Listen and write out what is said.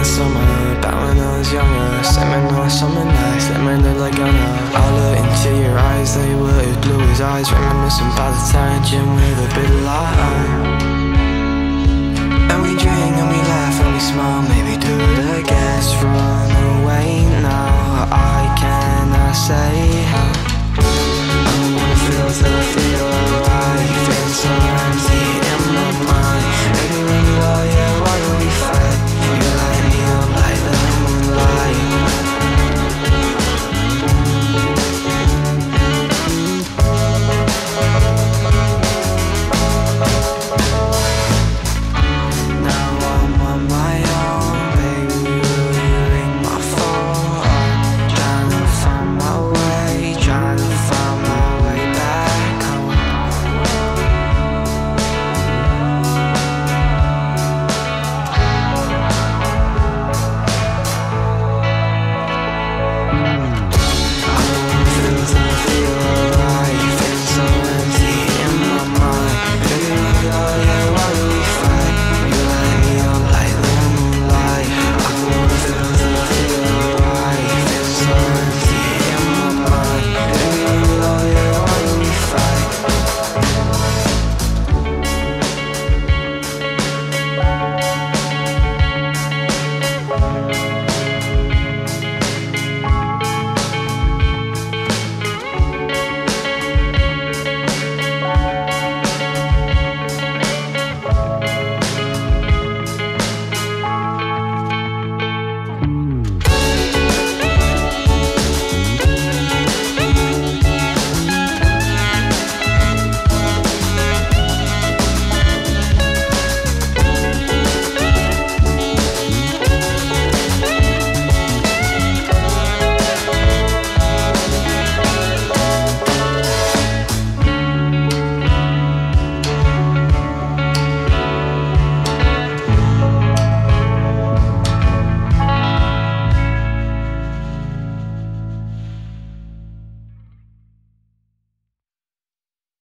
summer, back when I was younger. Seminar, summer nights, let me look like I know. I look into your eyes, they were as blue as eyes. Reminiscing about the time, gym with a bit of light. And we drink and we laugh and we smile, maybe do it again. Let's run away now.